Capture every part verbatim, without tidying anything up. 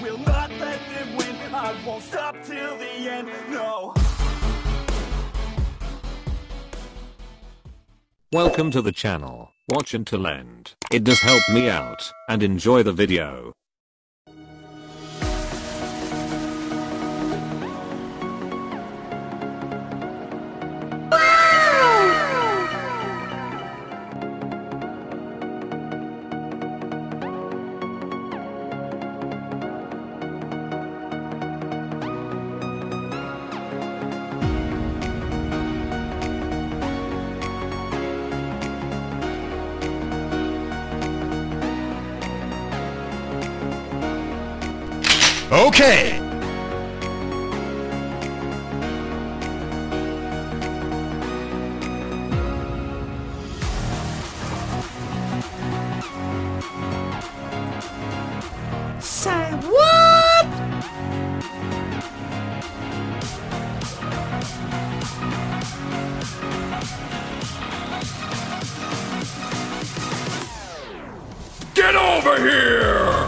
will not let them win. I won't stop till the end, no. Welcome to the channel. Watch until end. It does help me out, and enjoy the video. Okay! Say what? Get over here!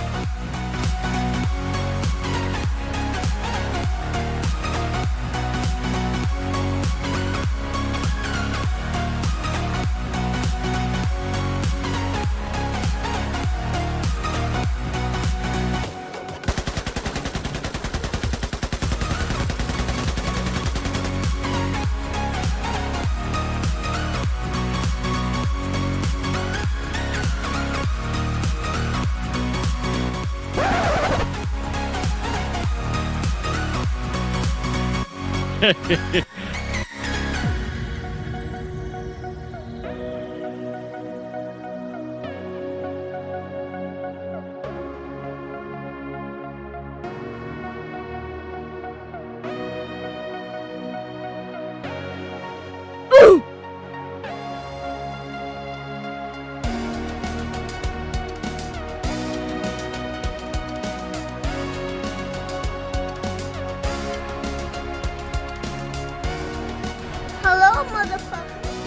Hello, motherfucker.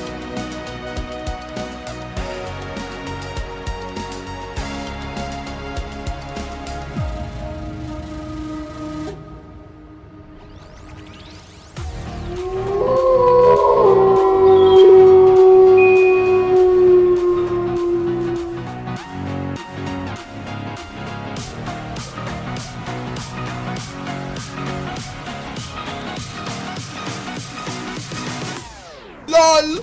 LOL!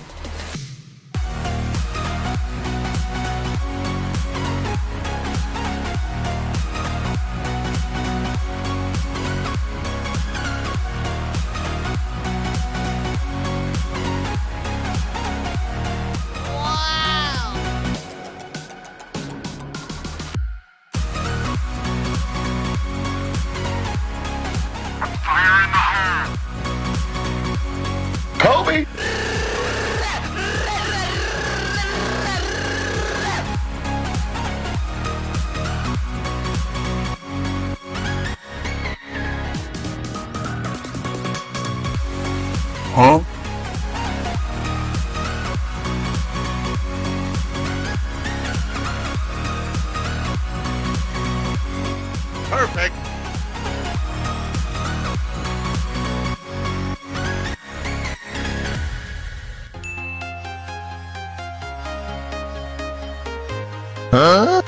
Kobe! Huh? Perfect. Huh?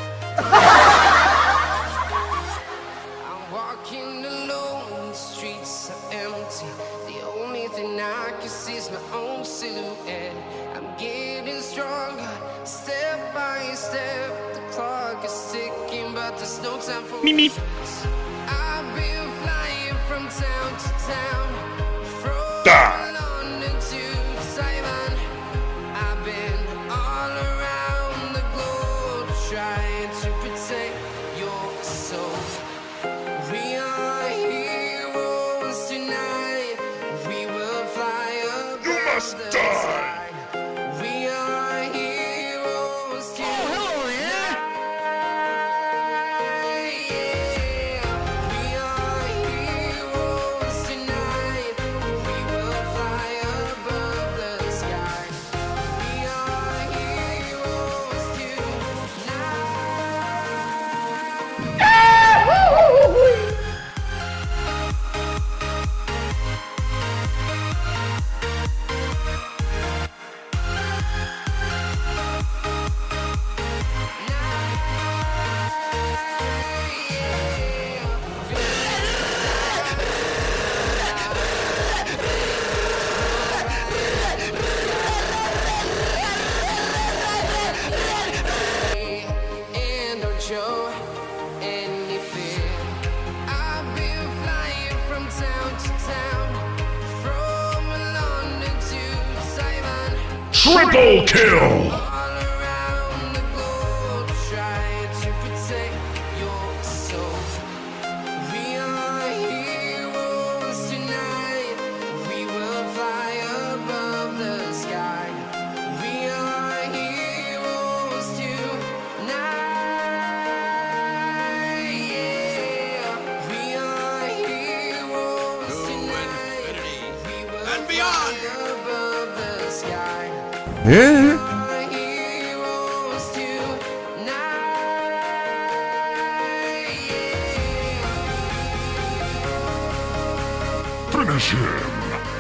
I'm walking alone, the streets are empty. The only thing I can see is my own silhouette. I'm getting stronger, step by step. The clock is ticking, but there's no time for me. I've been flying from town to town, from Die. London to Taiwan. I've been all around the globe trying to protect your soul. We are heroes tonight. We will fly above You must the die. sky. We are heroes tonight. hello there. Yeah. We are heroes tonight. We will fly above the sky. We are heroes tonight. Triple kill! All around the globe, trying to protect your soul. We are heroes tonight. We will fly above the sky. We are heroes tonight. Yeah. We are heroes tonight. We will and beyond. fly above the sky. Yeah. Heroes tonight, yeah. Finish him.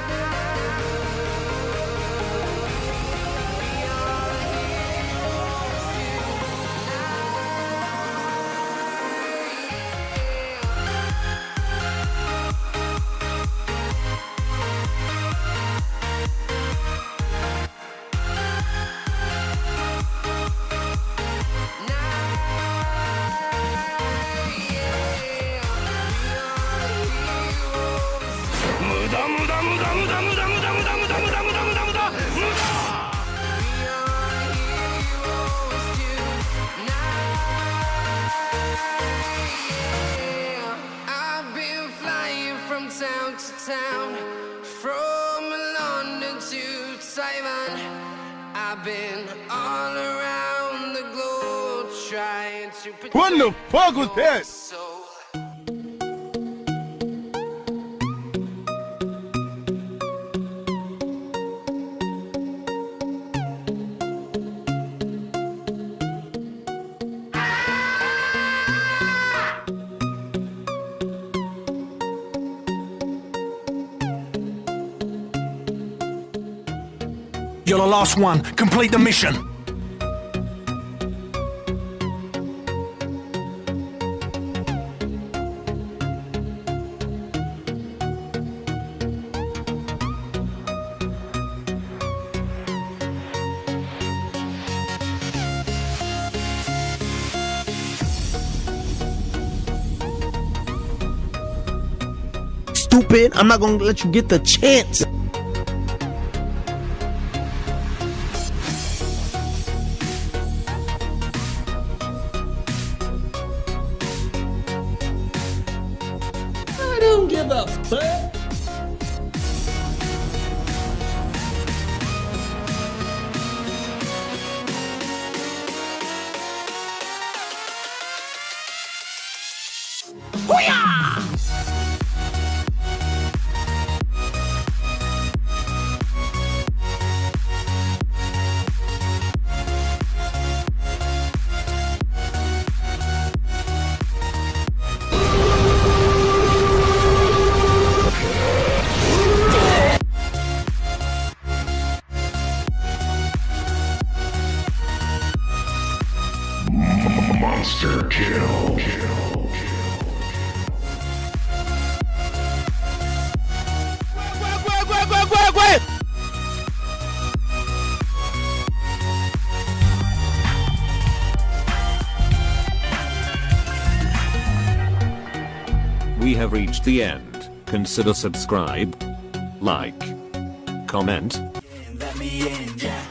I've been flying from town to town, from London to Taiwan. I've been all around the globe trying to protect What the fuck was your that? soul. You're the last one. Complete the mission. Stupid, I'm not gonna let you get the chance. I don't give a fuck. Monster kill. Kill. We have reached the end. Consider subscribe, like, comment. Let me in, yeah.